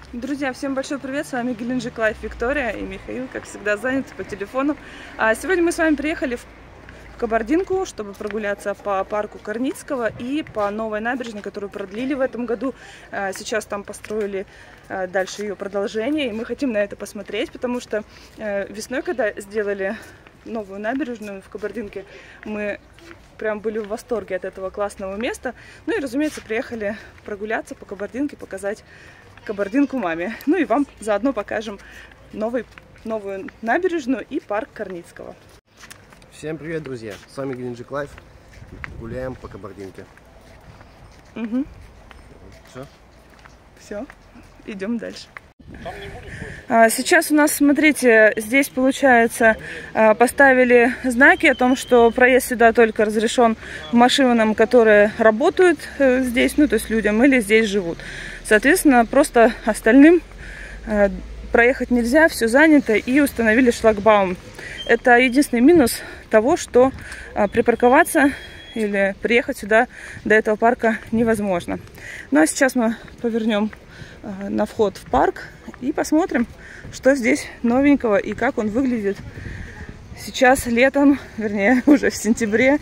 Друзья, всем большой привет, с вами Геленджик Лайф Виктория и Михаил, как всегда, заняты по телефону. Сегодня мы с вами приехали в Кабардинку, чтобы прогуляться по парку Корницкого и по новой набережной, которую продлили в этом году. Сейчас там построили дальше ее продолжение, и мы хотим на это посмотреть, потому что весной, когда сделали новую набережную в Кабардинке, мы прям были в восторге от этого классного места. Ну и, разумеется, приехали прогуляться по Кабардинке, показать Кабардинку маме. Ну и вам заодно покажем новую набережную и парк Корницкого. Всем привет, друзья! С вами Геленджик Лайф. Гуляем по Кабардинке. Угу. Все? Все. Идем дальше. Сейчас у нас, смотрите, здесь, получается, поставили знаки о том, что проезд сюда только разрешен машинам, которые работают здесь, ну, то есть людям, или здесь живут. Соответственно, просто остальным проехать нельзя, все занято, и установили шлагбаум. Это единственный минус того, что припарковаться или приехать сюда до этого парка невозможно. Ну а сейчас мы повернем на вход в парк и посмотрим, что здесь новенького и как он выглядит сейчас летом, вернее уже в сентябре,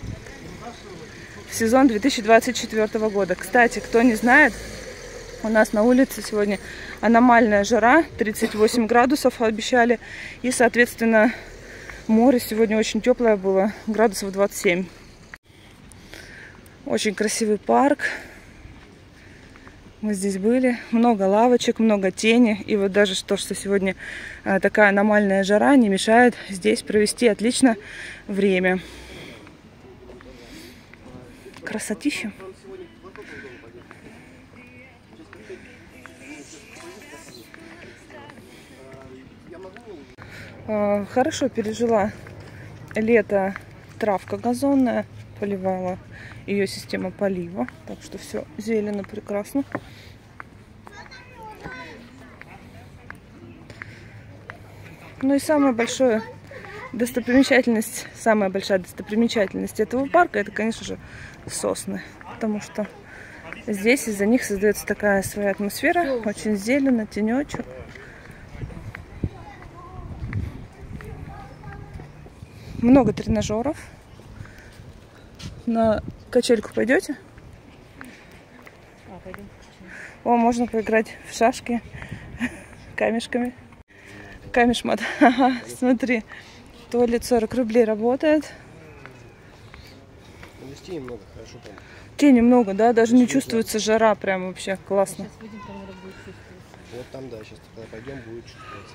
в сезон 2024 года. Кстати, кто не знает, у нас на улице сегодня аномальная жара, 38 градусов обещали, и, соответственно, море сегодня очень теплое было, градусов 27. Очень красивый парк. Мы здесь были, много лавочек, много тени, и вот даже то, что сегодня такая аномальная жара, не мешает здесь провести отлично время. Красотища. Хорошо пережила лето травка газонная, поливала ее система полива, так что все зелено, прекрасно. Ну и самая большая достопримечательность этого парка — это, конечно же, сосны, потому что здесь из-за них создается такая своя атмосфера, очень зелено, тенечек. Много тренажеров. На качельку пойдете? Пойдем. О, можно поиграть в шашки камешками. Камешмат. Ага, смотри. Туалет 40 рублей работает. Тени много, хорошо там. Тени много, да? Даже не чувствуется жара. Прям вообще классно. Сейчас выйдем, там надо будет чувствовать. Вот там, да, сейчас когда пойдем, будет чувствоваться.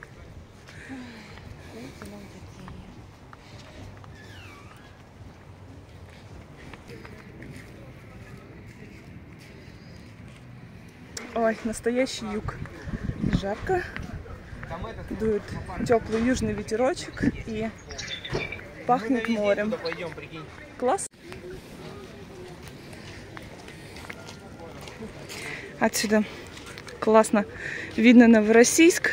Ой, настоящий юг. Жарко. Дует теплый южный ветерочек и пахнет морем. Класс. Отсюда классно видно Новороссийск.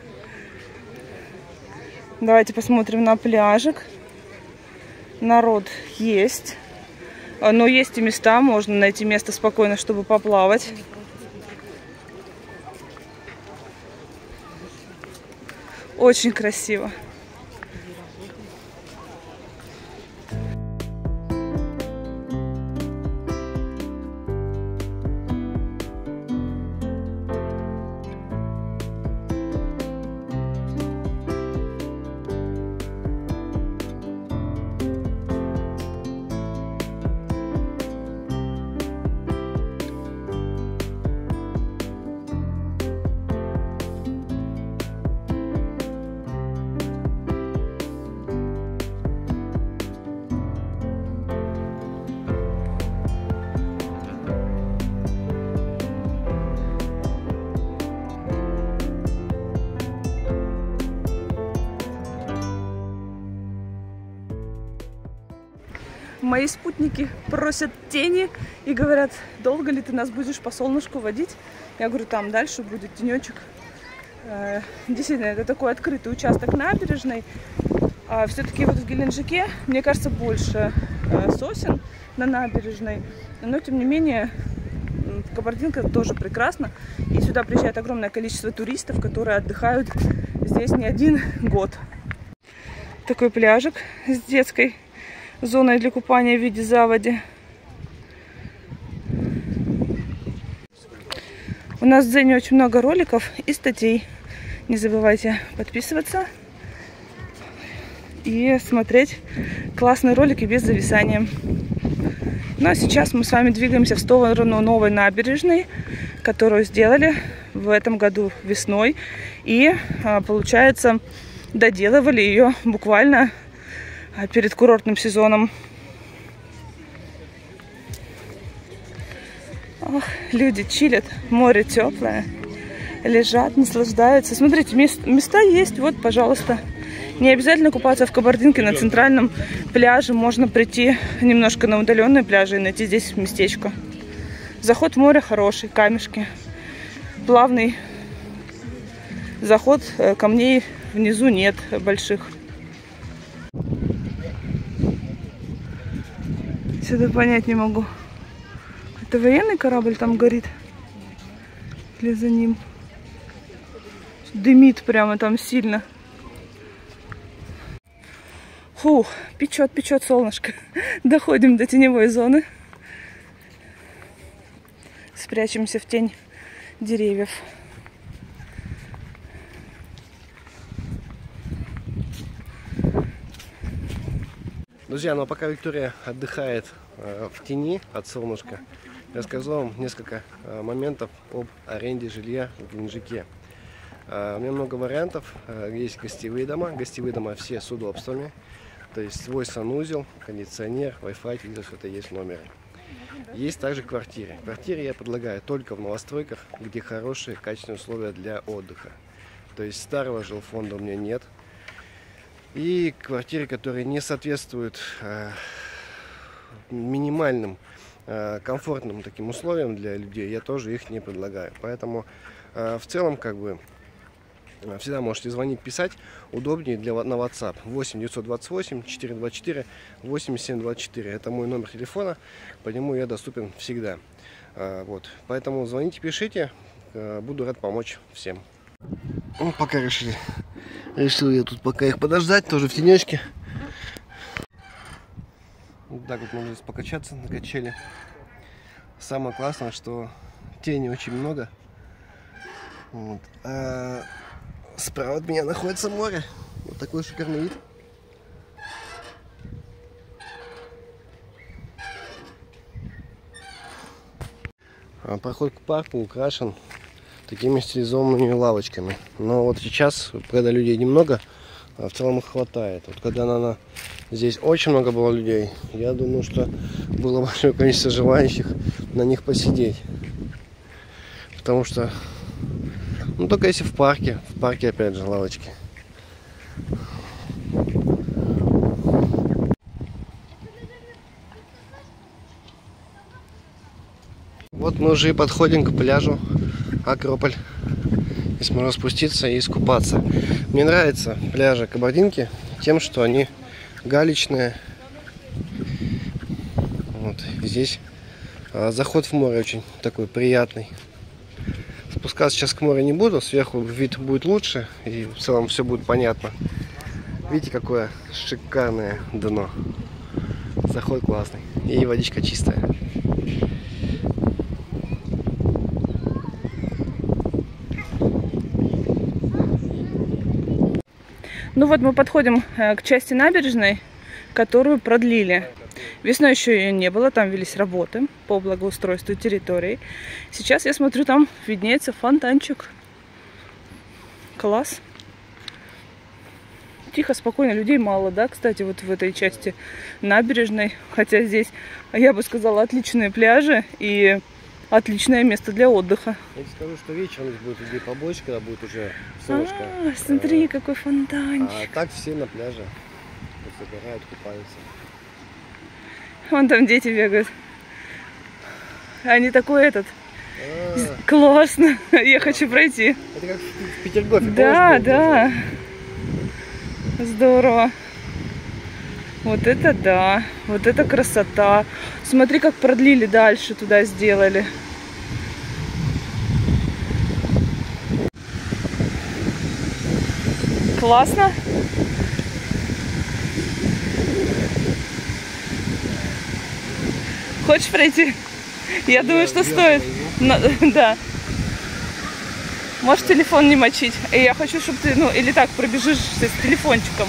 Давайте посмотрим на пляжик. Народ есть. Но есть и места, можно найти место спокойно, чтобы поплавать. Очень красиво. Мои спутники просят тени и говорят: долго ли ты нас будешь по солнышку водить? Я говорю, там дальше будет тенечек. Действительно, это такой открытый участок набережной. Все-таки вот в Геленджике, мне кажется, больше сосен на набережной. Но, тем не менее, Кабардинка тоже прекрасно. И сюда приезжает огромное количество туристов, которые отдыхают здесь не один год. Такой пляжик с детской зоной для купания в виде заводи. У нас в Дзене очень много роликов и статей. Не забывайте подписываться и смотреть классные ролики без зависания. Ну а сейчас мы с вами двигаемся в сторону новой набережной, которую сделали в этом году весной. И, получается, доделывали ее буквально перед курортным сезоном. Ох, люди чилят, море теплое, лежат, наслаждаются. Смотрите, места есть, вот, пожалуйста. Не обязательно купаться в Кабардинке на центральном пляже. Можно прийти немножко на удаленные пляжи и найти здесь местечко. Заход в море хороший, камешки. Плавный заход, камней внизу нет больших. Сюда понять не могу. Это военный корабль там горит? Или за ним? Дымит прямо там сильно. Фух, печет, печет солнышко. Доходим до теневой зоны. Спрячемся в тень деревьев. Друзья, ну а пока Виктория отдыхает в тени от солнышка, расскажу вам несколько моментов об аренде жилья в Геленджике. У меня много вариантов. Есть гостевые дома. Гостевые дома все с удобствами. То есть свой санузел, кондиционер, Wi-Fi, телевизор, все это есть в номере. Есть также квартиры. Квартиры я предлагаю только в новостройках, где хорошие, качественные условия для отдыха. То есть старого жилфонда у меня нет. И квартиры, которые не соответствуют минимальным, комфортным таким условиям для людей, я тоже их не предлагаю. Поэтому в целом, как бы, всегда можете звонить, писать. Удобнее на WhatsApp 8 928 424 8724. Это мой номер телефона, по нему я доступен всегда. Вот. Поэтому звоните, пишите, буду рад помочь всем. Ну, пока решил я тут пока их подождать, тоже в тенечке. Вот так вот можно здесь покачаться на качели. Самое классное, что тени очень много. Вот. Справа от меня находится море. Вот такой шикарный вид. Проход к парку украшен такими стилизованными лавочками. Но вот сейчас, когда людей немного, в целом их хватает. Вот когда здесь очень много было людей, я думаю, что было большое количество желающих на них посидеть. Потому что, ну, только если в парке опять же лавочки. Вот мы уже и подходим к пляжу Акрополь. Здесь можно спуститься и искупаться. Мне нравятся пляжи Кабардинки тем, что они галечные. Вот здесь заход в море очень такой приятный. Спускаться сейчас к морю не буду, сверху вид будет лучше и в целом все будет понятно. Видите, какое шикарное дно. Заход классный и водичка чистая. Ну вот мы подходим к части набережной, которую продлили. Весной еще ее не было, там велись работы по благоустройству территории. Сейчас я смотрю, там виднеется фонтанчик. Класс. Тихо, спокойно, людей мало, да, кстати, вот в этой части набережной. Хотя здесь, я бы сказала, отличные пляжи и отличное место для отдыха. Я тебе скажу, что вечером здесь будет людей побольше, когда будет уже солнышко. Смотри, какой фонтанчик. А так все на пляже загорают, купаются. Вон там дети бегают. Они такой классно. Я хочу пройти. Это как в Петергофе. Да, да. Здорово. Вот это да. Вот это красота. Смотри, как продлили дальше, туда сделали. Классно. Хочешь пройти? Я думаю, что стоит. Да. Можешь телефон не мочить. И я хочу, чтобы ты, ну, или так пробежишь с телефончиком.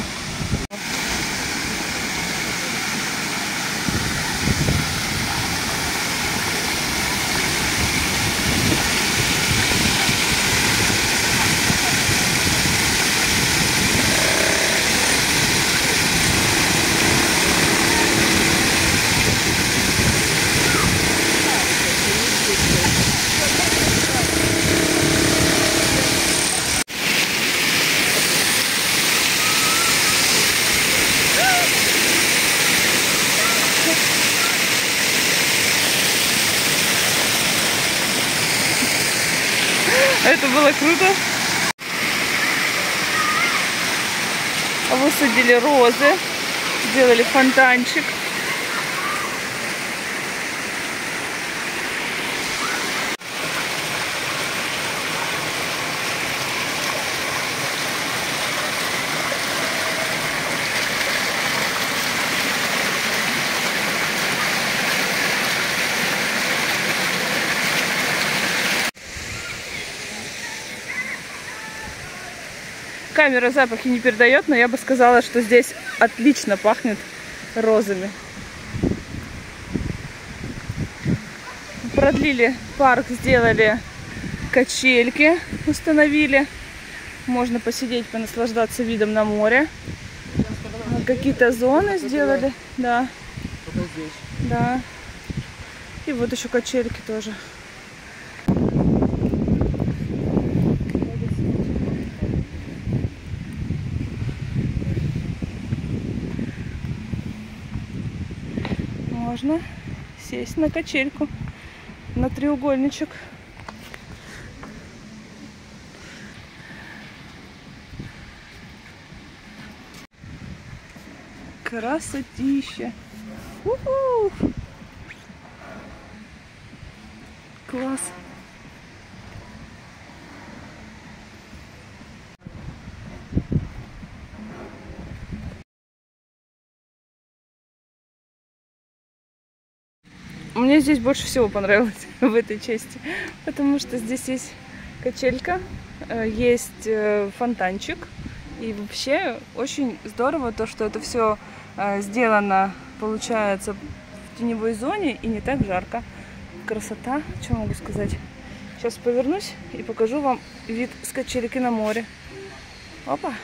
Это было круто. Высадили розы, сделали фонтанчик. Камера запахи не передает, но я бы сказала, что здесь отлично пахнет розами. Продлили парк, сделали качельки, установили. Можно посидеть, понаслаждаться видом на море. Какие-то зоны сделали. Да. Да. И вот еще качельки тоже. Можно сесть на качельку, на треугольничек. Красотища! У-ху! Класс! Мне здесь больше всего понравилось в этой части, потому что здесь есть качелька, есть фонтанчик, и вообще очень здорово то, что это все сделано, получается, в теневой зоне и не так жарко. Красота, что могу сказать. Сейчас повернусь и покажу вам вид с качельки на море. Опа!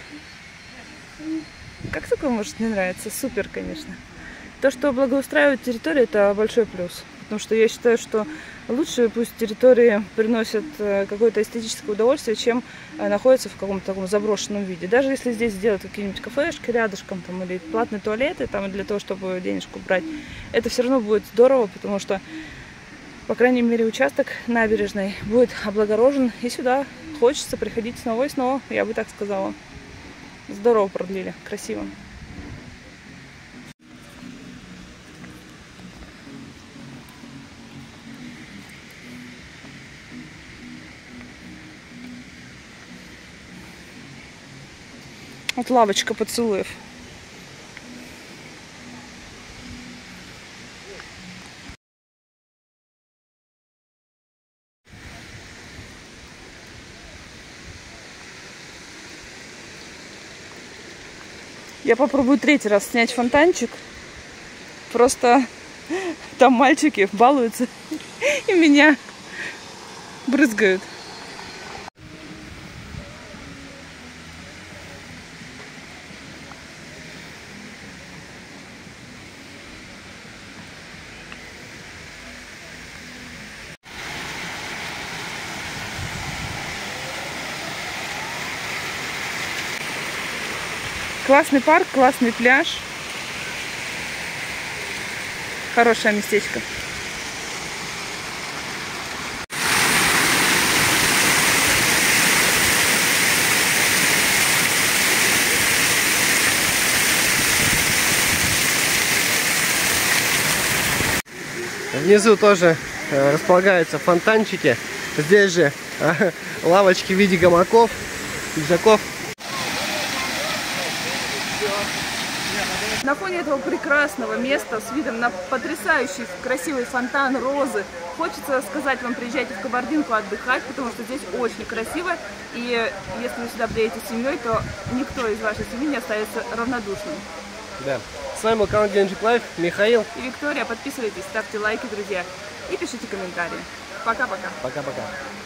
Как такое может не нравиться? Супер, конечно. То, что благоустраивает территорию, это большой плюс. Потому что я считаю, что лучше пусть территории приносят какое-то эстетическое удовольствие, чем находятся в каком-то таком заброшенном виде. Даже если здесь сделать какие-нибудь кафешки рядышком там, или платные туалеты там, для того, чтобы денежку брать, это все равно будет здорово, потому что, по крайней мере, участок набережной будет облагорожен, и сюда хочется приходить снова и снова, я бы так сказала. Здорово продлили, красиво. Вот лавочка поцелуев. Я попробую третий раз снять фонтанчик. Просто там мальчики балуются и меня брызгают. Классный парк, классный пляж. Хорошее местечко. Внизу тоже располагаются фонтанчики. Здесь же лавочки в виде гамаков, пиджаков. На фоне этого прекрасного места с видом на потрясающий красивый фонтан розы хочется сказать вам: приезжайте в Кабардинку отдыхать, потому что здесь очень красиво. И если вы сюда приедете с семьей, то никто из вашей семьи не остается равнодушным. Да. С вами был канал Геленджик Лайф, Михаил И Виктория. Подписывайтесь, ставьте лайки, друзья, и пишите комментарии. Пока-пока. Пока-пока.